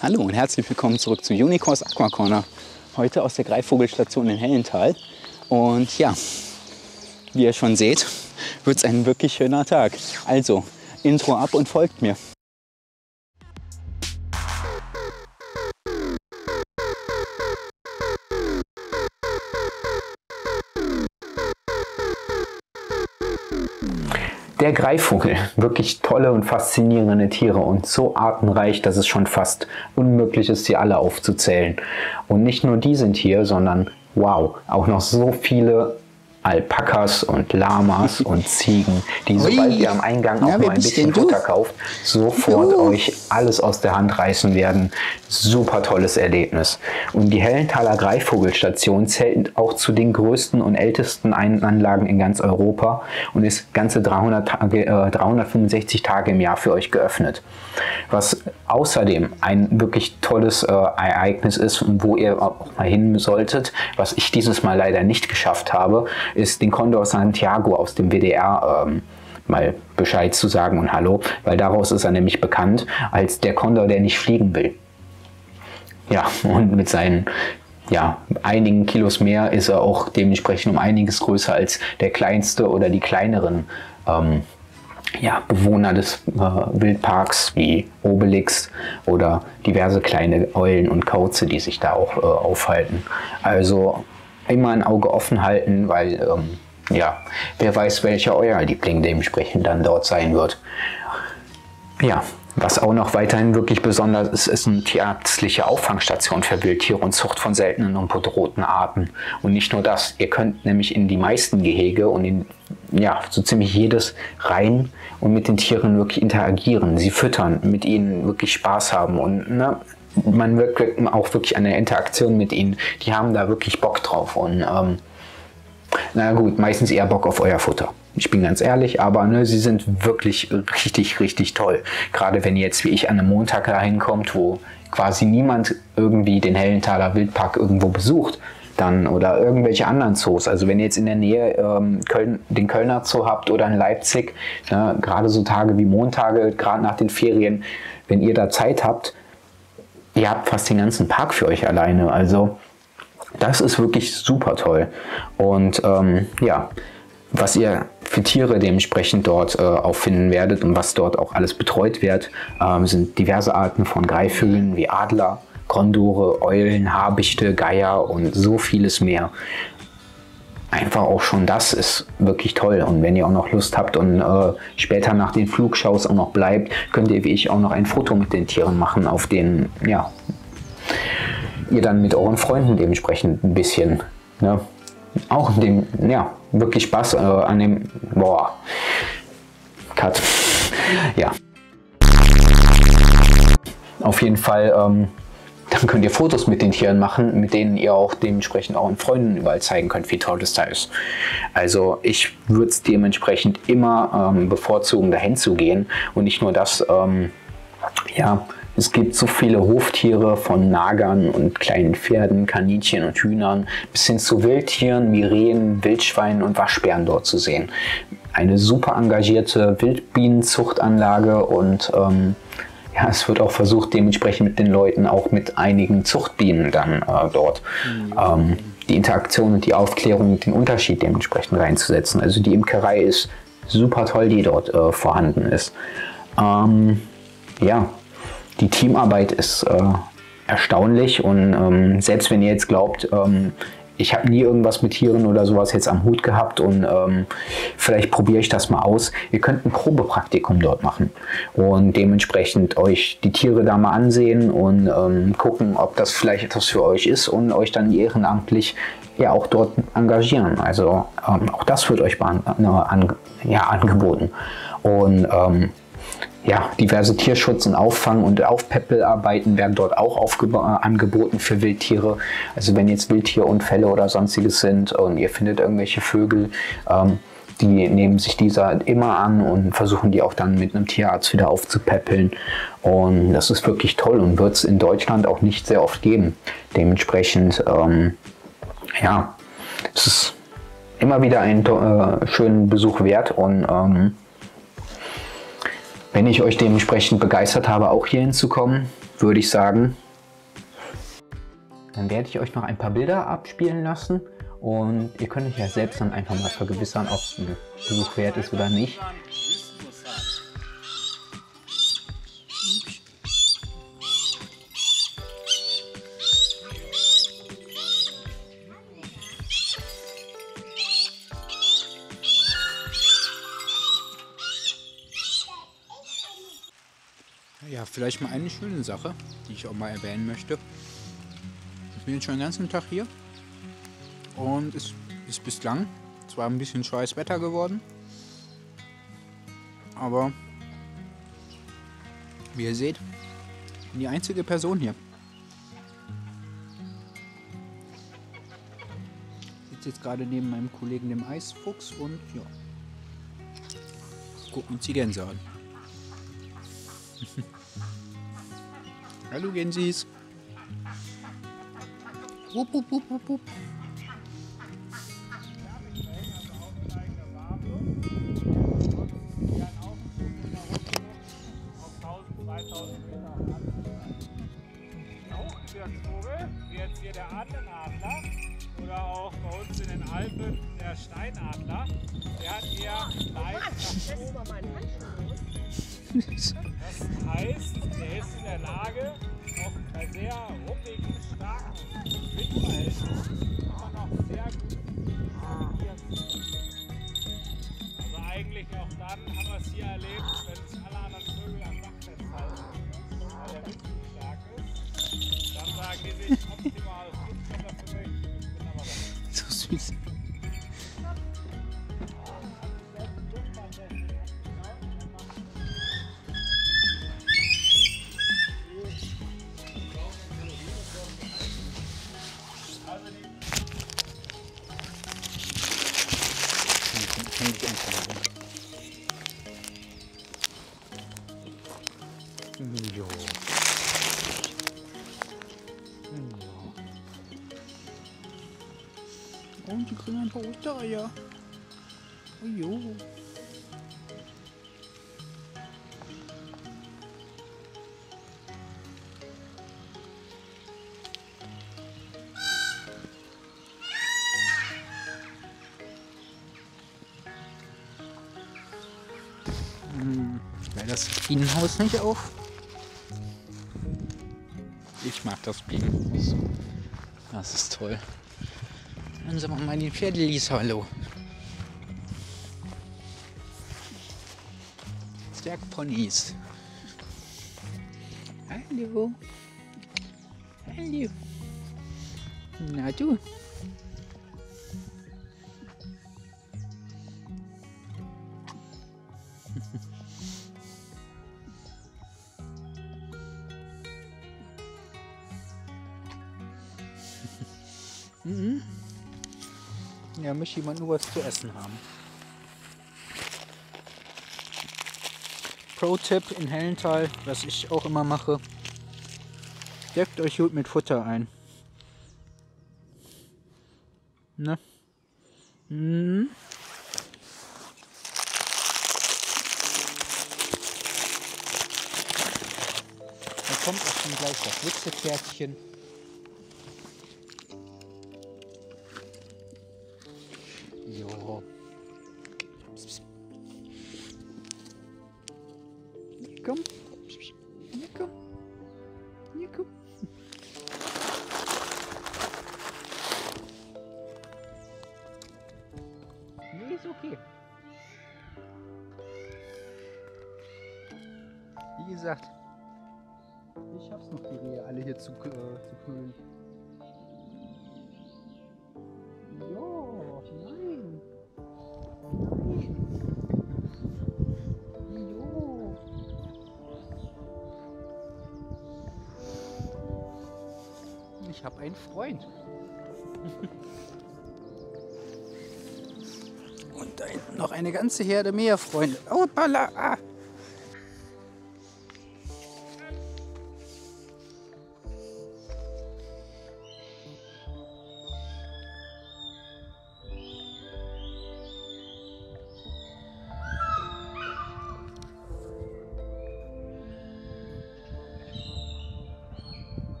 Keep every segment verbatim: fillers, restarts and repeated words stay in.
Hallo und herzlich willkommen zurück zu Unicorns Aqua Corner. Heute aus der Greifvogelstation in Hellenthal. Und ja, wie ihr schon seht, wird es ein wirklich schöner Tag. Also, Intro ab und folgt mir. Der Greifvogel, wirklich tolle und faszinierende Tiere und so artenreich, dass es schon fast unmöglich ist, sie alle aufzuzählen. Und nicht nur die sind hier, sondern wow, auch noch so viele Alpakas und Lamas und Ziegen, die, sobald ihr am Eingang auch ja, nur ein bisschen Futter kauft, sofort uh. euch alles aus der Hand reißen werden. Super tolles Erlebnis. Und die Hellenthaler Greifvogelstation zählt auch zu den größten und ältesten Anlagen in ganz Europa und ist ganze dreihundert Tage, äh, dreihundertfünfundsechzig Tage im Jahr für euch geöffnet. Was außerdem ein wirklich tolles äh, Ereignis ist und wo ihr auch mal hin solltet, was ich dieses Mal leider nicht geschafft habe, ist den Condor Santiago aus dem W D R ähm, mal Bescheid zu sagen und Hallo, weil daraus ist er nämlich bekannt als der Condor, der nicht fliegen will. Ja, und mit seinen ja, einigen Kilos mehr ist er auch dementsprechend um einiges größer als der kleinste oder die kleineren ähm, ja, Bewohner des äh, Wildparks wie Obelix oder diverse kleine Eulen und Kauze, die sich da auch äh, aufhalten. Also immer ein Auge offen halten, weil ähm, ja, wer weiß, welcher euer Liebling dementsprechend dann dort sein wird. Ja, was auch noch weiterhin wirklich besonders ist, ist eine tierärztliche Auffangstation für Wildtiere und Zucht von seltenen und bedrohten Arten. Und nicht nur das, ihr könnt nämlich in die meisten Gehege und in ja, so ziemlich jedes rein und mit den Tieren wirklich interagieren, sie füttern, mit ihnen wirklich Spaß haben und ne, man wirkt auch wirklich an der Interaktion mit ihnen. Die haben da wirklich Bock drauf und ähm, na gut, meistens eher Bock auf euer Futter. Ich bin ganz ehrlich, aber ne, sie sind wirklich richtig, richtig toll. Gerade wenn ihr jetzt wie ich an einem Montag da hinkommt, wo quasi niemand irgendwie den Hellenthaler Wildpark irgendwo besucht, dann oder irgendwelche anderen Zoos. Also wenn ihr jetzt in der Nähe ähm, Köln, den Kölner Zoo habt oder in Leipzig, ne, gerade so Tage wie Montage, gerade nach den Ferien, wenn ihr da Zeit habt, ihr habt fast den ganzen Park für euch alleine. Also das ist wirklich super toll. Und ähm, ja, was ihr für Tiere dementsprechend dort äh, auffinden werdet und was dort auch alles betreut wird, ähm, sind diverse Arten von Greifvögeln wie Adler, Kondore, Eulen, Habichte, Geier und so vieles mehr. Einfach auch schon das ist wirklich toll. Und wenn ihr auch noch Lust habt und äh, später nach den Flugshows auch noch bleibt, könnt ihr wie ich auch noch ein Foto mit den Tieren machen, auf denen ja, ihr dann mit euren Freunden dementsprechend ein bisschen ne, auch dem, ja, wirklich Spaß äh, an dem, boah, Cut, ja. Auf jeden Fall, ähm, dann könnt ihr Fotos mit den Tieren machen, mit denen ihr auch dementsprechend auch euren Freunden überall zeigen könnt, wie toll das da ist. Also ich würde es dementsprechend immer ähm, bevorzugen, dahin zu gehen und nicht nur das, ähm, ja, es gibt so viele Hoftiere von Nagern und kleinen Pferden, Kaninchen und Hühnern bis hin zu Wildtieren, Mirenen, Wildschweinen und Waschbären dort zu sehen. Eine super engagierte Wildbienenzuchtanlage und ähm, ja, es wird auch versucht, dementsprechend mit den Leuten auch mit einigen Zuchtbienen dann äh, dort mhm. ähm, die Interaktion und die Aufklärung und den Unterschied dementsprechend reinzusetzen. Also die Imkerei ist super toll, die dort äh, vorhanden ist. Ähm, ja. Die Teamarbeit ist äh, erstaunlich und ähm, selbst wenn ihr jetzt glaubt, ähm, ich habe nie irgendwas mit Tieren oder sowas jetzt am Hut gehabt und ähm, vielleicht probiere ich das mal aus. Ihr könnt ein Probepraktikum dort machen und dementsprechend euch die Tiere da mal ansehen und ähm, gucken, ob das vielleicht etwas für euch ist und euch dann ehrenamtlich ja auch dort engagieren. Also ähm, auch das wird euch an, an, ja, angeboten. Und ähm, ja, diverse Tierschutz- und Auffang- und Aufpäppelarbeiten werden dort auch angeboten für Wildtiere. Also wenn jetzt Wildtierunfälle oder sonstiges sind und ihr findet irgendwelche Vögel, ähm, die nehmen sich dieser immer an und versuchen die auch dann mit einem Tierarzt wieder aufzupäppeln. Und das ist wirklich toll und wird es in Deutschland auch nicht sehr oft geben. Dementsprechend, ähm, ja, es ist immer wieder einen äh, schönen Besuch wert und ähm, wenn ich euch dementsprechend begeistert habe, auch hier hinzukommen, würde ich sagen, dann werde ich euch noch ein paar Bilder abspielen lassen und ihr könnt euch ja selbst dann einfach mal vergewissern, ob es ein Besuch wert ist oder nicht. Ja, vielleicht mal eine schöne Sache, die ich auch mal erwähnen möchte. Ich bin jetzt schon den ganzen Tag hier und es ist bislang zwar ein bisschen scheiß Wetter geworden, aber wie ihr seht, bin die einzige Person hier. Ich sitze jetzt gerade neben meinem Kollegen dem Eisfuchs und ja, gucken uns die Gänse an. Hallo Gensis. Wupp, wupp, wupp, wupp, wupp. Vogel, wie jetzt hier der Adenadler oder auch bei uns in den Alpen der Steinadler, der hat eher leicht nach oben. Das heißt, der ist in der Lage, auch bei sehr ruckigen, starken Windverhältnissen immer noch sehr gut navigieren zu können. Also eigentlich auch dann haben wir es hier erlebt, wenn sich alle anderen Vögel am Dach festhalten, weil der Wind zu stark ist, dann sagen die sich optimales Flugwetter für mich. Ich bin aber da. So süß. Jo. Und die kriegen ein paar Ostereier. Oh jo. Hm, wäre das Bienenhaus nicht auf? Ich mag das Bienenhaus. Das ist toll. Dann sagen wir mal den Pferdelis hallo. Zwergponys. Hallo. Hallo. Na du. Mhm. Ja, möchte jemand nur was zu essen haben. Pro-Tipp in Hellenthal, was ich auch immer mache. Deckt euch gut mit Futter ein. Ne? Mhm. Da kommt auch schon gleich das Witzepferdchen. Jo. Komm. Hier komm. Hier komm. Nee, ist okay. Wie gesagt, ich schaff's noch, die Rehe alle hier zu, äh, zu knüllen. Jo, nein. Nein. Jo. Ich habe einen Freund. Und da hinten noch eine ganze Herde mehr Freunde. Oh, Balla. Ah.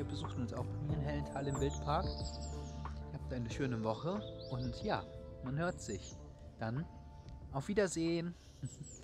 ihr besucht uns auch bei mir in Hellenthal im Wildpark. Ihr habt eine schöne Woche und ja, man hört sich. Dann auf Wiedersehen.